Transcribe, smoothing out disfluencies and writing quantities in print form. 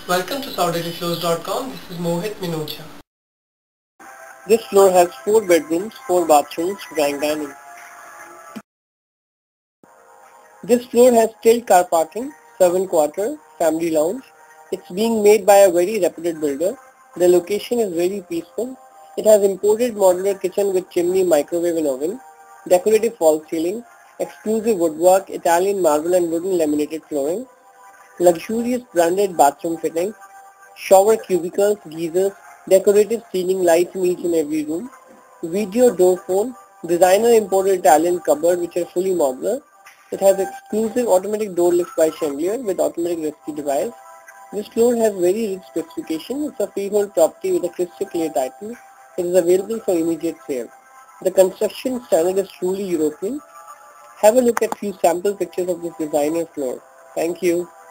Welcome to SouthIndianFloors.com. This is Mohit Minocha. This floor has 4 bedrooms, 4 bathrooms, drying dining. This floor has tilt car parking, servant quarter, family lounge. It's being made by a very reputed builder. The location is very peaceful. It has imported modular kitchen with chimney, microwave and oven, decorative false ceiling, exclusive woodwork, Italian marble and wooden laminated flooring, luxurious branded bathroom fittings, shower cubicles, geysers, decorative ceiling lights in each and every room, video door phone, designer imported Italian cupboard which are fully modular. It has exclusive automatic door lifts by Chandelier with automatic rescue device. This floor has very rich specification. It's a freehold property with a crystal clear title. It is available for immediate sale. The construction standard is truly European. Have a look at few sample pictures of this designer floor. Thank you.